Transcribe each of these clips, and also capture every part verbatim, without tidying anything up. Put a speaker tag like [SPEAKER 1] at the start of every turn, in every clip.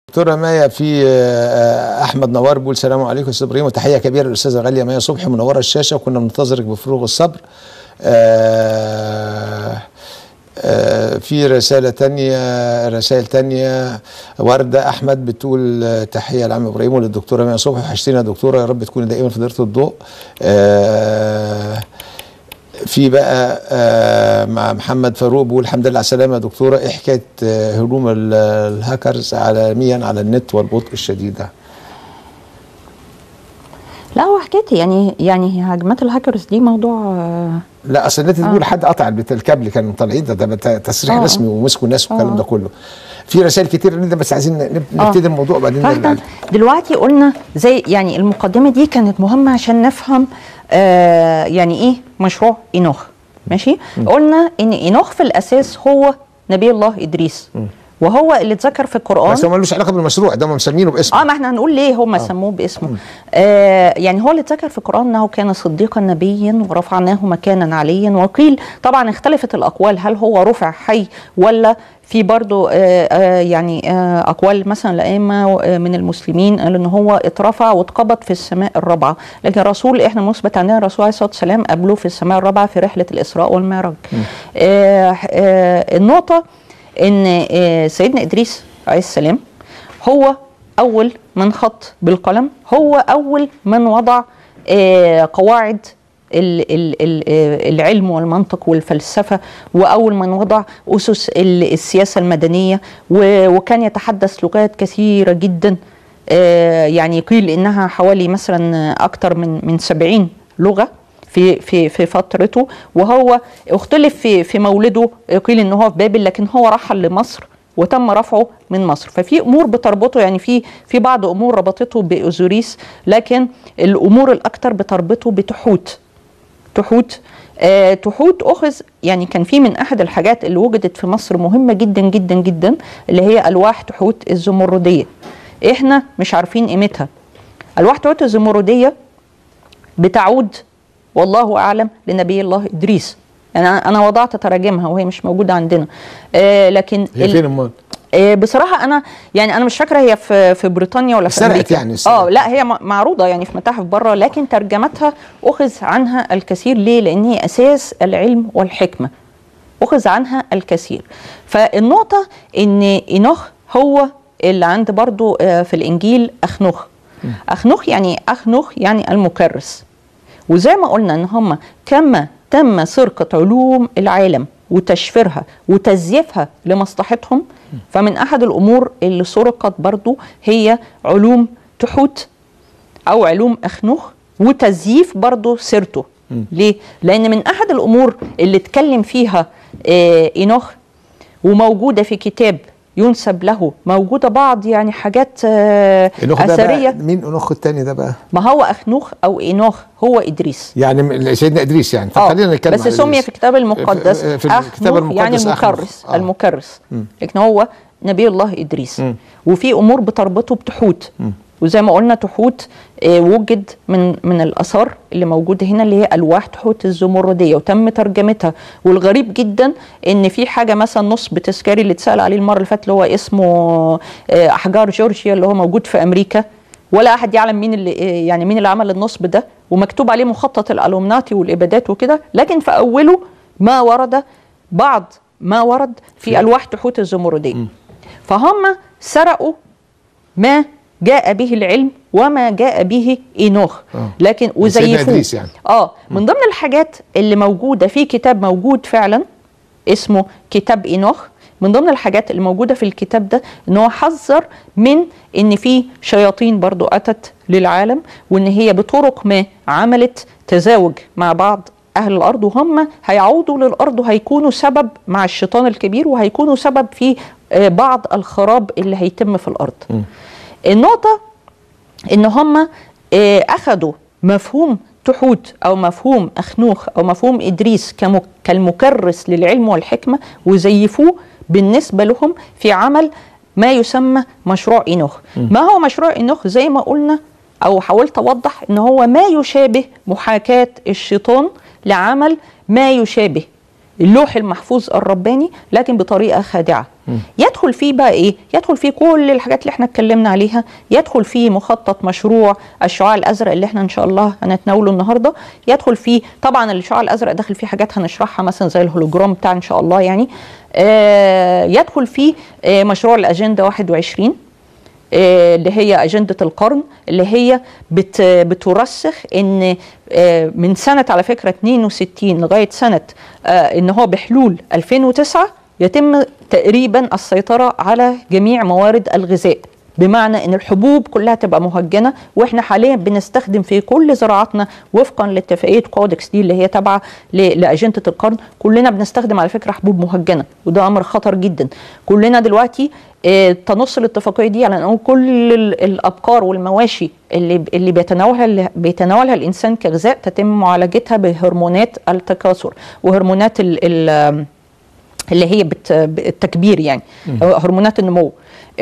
[SPEAKER 1] دكتوره مايا، في احمد نوار بيقول السلام عليكم استاذ ابراهيم، وتحيه كبيره للاستاذه غاليه مايا صبحي منوره الشاشه، وكنا بننتظرك بفروغ الصبر. آآ آآ في رساله ثانيه رسائل ثانيه ورده احمد بتقول تحيه لعم ابراهيم وللدكتوره مايا صبحي، وحشتينا يا دكتوره، يا رب تكوني دائما في دائره الضوء. في بقى آه مع محمد فاروق بيقول الحمد لله على السلامه يا دكتوره، ايه حكايه آه هجوم الهاكرز عالميا على النت والبطء الشديد ده؟
[SPEAKER 2] لا هو حكايتي يعني يعني هجمات الهاكرز دي موضوع آه
[SPEAKER 1] لا اصل النت بيقول آه. حد قطع الكابل كانوا طالعين، ده ده تصريح آه. رسمي ومسكوا الناس والكلام ده كله. في رسائل كتير نبدا، بس عايزين نبتدي آه. الموضوع وبعدين
[SPEAKER 2] دلوقتي قلنا زي يعني المقدمه دي كانت مهمه عشان نفهم آه يعني ايه مشروع اينوخ. ماشي. م. قلنا ان اينوخ في الاساس هو نبي الله ادريس، م. وهو اللي اتذكر في القرآن،
[SPEAKER 1] بس هو ملوش علاقه بالمشروع ده، هم مسمينه باسمه.
[SPEAKER 2] اه ما احنا هنقول ليه هم آه. سموه باسمه. آه يعني هو اللي اتذكر في القرآن انه كان صديقا نبيا ورفعناه مكانا عليا، وقيل طبعا اختلفت الاقوال هل هو رفع حي ولا في برضو آه آه يعني آه اقوال مثلا الائمه من المسلمين قالوا ان هو اترفع واتقبض في السماء الرابعه، لكن الرسول احنا مثبت عندنا الرسول عليه الصلاه والسلام قابله في السماء الرابعه في رحله الاسراء والمعراج. آه آه النقطه ان سيدنا ادريس عليه السلام هو اول من خط بالقلم، هو اول من وضع قواعد العلم والمنطق والفلسفه، واول من وضع اسس السياسه المدنيه، وكان يتحدث لغات كثيره جدا، يعني قيل انها حوالي مثلا اكثر من من سبعين لغه في في في فترته، وهو اختلف في في مولده، قيل ان هو في بابل لكن هو رحل لمصر وتم رفعه من مصر، ففي امور بتربطه، يعني في في بعض امور ربطته باوزوريس، لكن الامور الاكثر بتربطه بتحوت. تحوت آه تحوت اخذ، يعني كان في من احد الحاجات اللي وجدت في مصر مهمه جدا جدا جدا اللي هي الواح تحوت الزمرديه. احنا مش عارفين قيمتها. الواح تحوت الزمرديه بتعود والله اعلم لنبي الله ادريس، يعني انا وضعت تراجمها وهي مش موجوده عندنا، آه لكن
[SPEAKER 1] هي فين امال؟
[SPEAKER 2] آه بصراحه انا يعني انا مش فاكره هي في في بريطانيا ولا في امريكا
[SPEAKER 1] يعني
[SPEAKER 2] اه لا هي معروضه يعني في متاحف بره، لكن ترجمتها اخذ عنها الكثير. ليه؟ لان هي اساس العلم والحكمه، اخذ عنها الكثير. فالنقطه ان اينوخ هو اللي عند برضو آه في الانجيل اخنوخ. اخنوخ يعني اخنوخ يعني المكرس، وزي ما قلنا ان هم كما تم سرقة علوم العالم وتشفيرها وتزييفها لمصلحتهم، فمن احد الامور اللي سرقت برضو هي علوم تحوت او علوم اخنوخ وتزييف برضو سيرته. ليه؟ لان من احد الامور اللي اتكلم فيها آه اينوخ وموجودة في كتاب ينسب له، موجودة بعض يعني حاجات آه أثرية.
[SPEAKER 1] مين أنوخ الثاني ده بقى؟
[SPEAKER 2] ما هو أخنوخ أو إينوخ هو إدريس،
[SPEAKER 1] يعني سيدنا إدريس يعني.
[SPEAKER 2] فخلينا نتكلم بس سمي في الكتاب المقدس في, في الكتاب المقدس يعني المكرس. آه. المكرس م. لكن هو نبي الله إدريس. م. وفي أمور بتربطه بتحوت، م. وزي ما قلنا تحوت آه وجد من من الآثار اللي موجودة هنا اللي هي ألواح تحوت الزمردية وتم ترجمتها. والغريب جدا إن في حاجة مثلا نصب تذكاري اللي اتسأل عليه المرة اللي فاتت اللي هو اسمه آه أحجار جورجيا اللي هو موجود في أمريكا، ولا أحد يعلم مين اللي يعني مين اللي عمل النصب ده، ومكتوب عليه مخطط الألومناتي والإبادات وكده، لكن في أوله ما ورد بعض ما ورد في ألواح تحوت الزمردية. فهم سرقوا ما جاء به العلم وما جاء به إينوخ، لكن وزيفوه. يعني. اه من ضمن الحاجات اللي موجودة في كتاب موجود فعلا اسمه كتاب إينوخ، من ضمن الحاجات اللي موجودة في الكتاب ده ان هو حذر من ان في شياطين برضو اتت للعالم، وان هي بطرق ما عملت تزاوج مع بعض اهل الارض، وهم هيعودوا للارض وهيكونوا سبب مع الشيطان الكبير، وهيكونوا سبب في بعض الخراب اللي هيتم في الارض. م. النقطة ان هم اخذوا مفهوم تحوت او مفهوم اخنوخ او مفهوم ادريس كالمكرس للعلم والحكمة وزيفوه بالنسبة لهم في عمل ما يسمى مشروع إينوخ. ما هو مشروع إينوخ؟ زي ما قلنا أو حاولت أوضح إن هو ما يشابه محاكاة الشيطان لعمل ما يشابه اللوح المحفوظ الرباني لكن بطريقه خادعه. م. يدخل فيه بقى ايه؟ يدخل فيه كل الحاجات اللي احنا اتكلمنا عليها، يدخل فيه مخطط مشروع الشعاع الازرق اللي احنا ان شاء الله هنتناوله النهارده، يدخل فيه طبعا الشعاع الازرق داخل فيه حاجات هنشرحها مثلا زي الهولوجرام بتاع ان شاء الله يعني. آه يدخل فيه آه مشروع الاجنده واحد وعشرين آه اللي هي اجنده القرن، اللي هي بت بترسخ ان آه من سنه على فكره اتنين وستين لغايه سنه آه ان هو بحلول ألفين وتسعة يتم تقريبا السيطره على جميع موارد الغذاء، بمعنى ان الحبوب كلها تبقى مهجنه، واحنا حاليا بنستخدم في كل زراعاتنا وفقا لاتفاقيه كودكس دي اللي هي تابعه لاجنده القرن، كلنا بنستخدم على فكره حبوب مهجنه، وده امر خطر جدا. كلنا دلوقتي اه تنص الاتفاقيه دي على ان كل الابقار والمواشي اللي اللي بيتناولها اللي بيتناولها الانسان كغذاء تتم معالجتها بهرمونات التكاثر وهرمونات ال ال اللي هي التكبير يعني هرمونات النمو،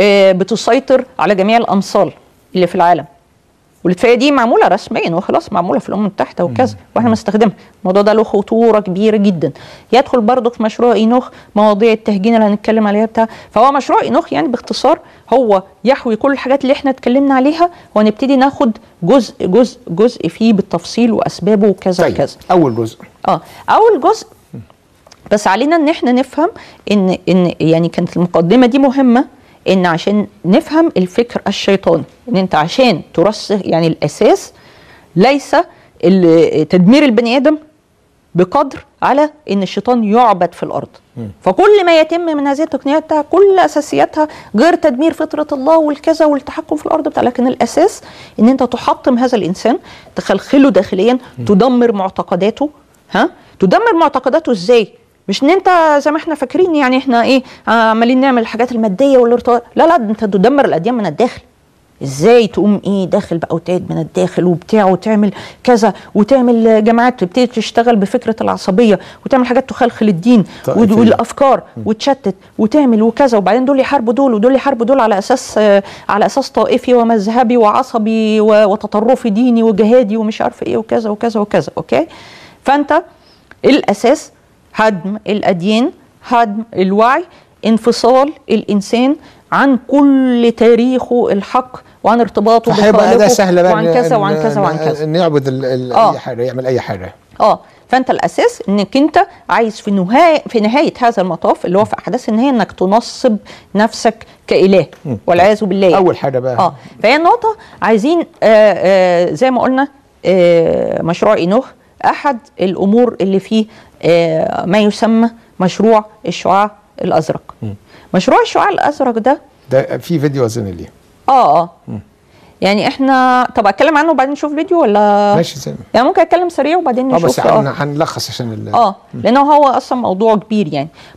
[SPEAKER 2] بتسيطر على جميع الامصال اللي في العالم، والاتفاقيه دي معموله رسميا وخلاص، معموله في الامم المتحده وكذا، واحنا بنستخدمها. الموضوع ده له خطوره كبيره جدا. يدخل برضه في مشروع اينوخ مواضيع التهجين اللي هنتكلم عليها بتاع، فهو مشروع اينوخ يعني باختصار هو يحوي كل الحاجات اللي احنا اتكلمنا عليها، وهنبتدي ناخد جزء جزء جزء فيه بالتفصيل واسبابه وكذا
[SPEAKER 1] طيب.
[SPEAKER 2] وكذا.
[SPEAKER 1] اول جزء
[SPEAKER 2] اه اول جزء بس علينا ان احنا نفهم ان ان يعني كانت المقدمه دي مهمه، ان عشان نفهم الفكر الشيطاني، ان انت عشان ترسخ يعني الاساس ليس تدمير البني ادم بقدر على ان الشيطان يعبد في الارض. م. فكل ما يتم من هذه التقنيات كل اساسياتها غير تدمير فطره الله والكذا والتحكم في الارض بتاع، لكن الاساس ان انت تحطم هذا الانسان، تخلخله داخليا، م. تدمر معتقداته. ها تدمر معتقداته ازاي؟ مش ان انت زي ما احنا فاكرين يعني احنا ايه عمالين نعمل الحاجات الماديه والارتباط، لا لا انت تدمر الاديان من الداخل. ازاي تقوم ايه داخل بقى وتعيد من الداخل وبتاع وتعمل كذا وتعمل جماعات تبتدي تشتغل بفكره العصبيه وتعمل حاجات تخلخل الدين والافكار وتشتت وتعمل وكذا، وبعدين دول يحاربوا دول ودول يحاربوا دول على اساس على اساس طائفي ومذهبي وعصبي وتطرفي ديني وجهادي ومش عارفه ايه وكذا وكذا وكذا. اوكي، فانت الاساس هدم الأديان، هدم الوعي، انفصال الإنسان عن كل تاريخه الحق وعن ارتباطه
[SPEAKER 1] بخالقه
[SPEAKER 2] وعن كذا وعن كذا وعن كذا،
[SPEAKER 1] ان يعبد آه. اي حاجه، يعمل اي حاجه.
[SPEAKER 2] اه فانت الاساس انك انت عايز في نهايه في نهايه هذا المطاف اللي هو في احداث النهايه انك تنصب نفسك كاله والعياذ بالله.
[SPEAKER 1] اول حاجه بقى
[SPEAKER 2] اه فهي النقطه عايزين آآ آآ زي ما قلنا مشروع اينوخ احد الامور اللي فيه آه ما يسمى مشروع الشعاع الازرق. م. مشروع الشعاع الازرق ده
[SPEAKER 1] ده في فيديو اظن ليه.
[SPEAKER 2] اه اه م. يعني احنا طب اتكلم عنه وبعدين نشوف فيديو ولا
[SPEAKER 1] ماشي زي ما
[SPEAKER 2] يعني ممكن اتكلم سريع وبعدين نشوف.
[SPEAKER 1] اه بس هنلخص عشان ال...
[SPEAKER 2] اه لانه هو اصلا موضوع كبير يعني.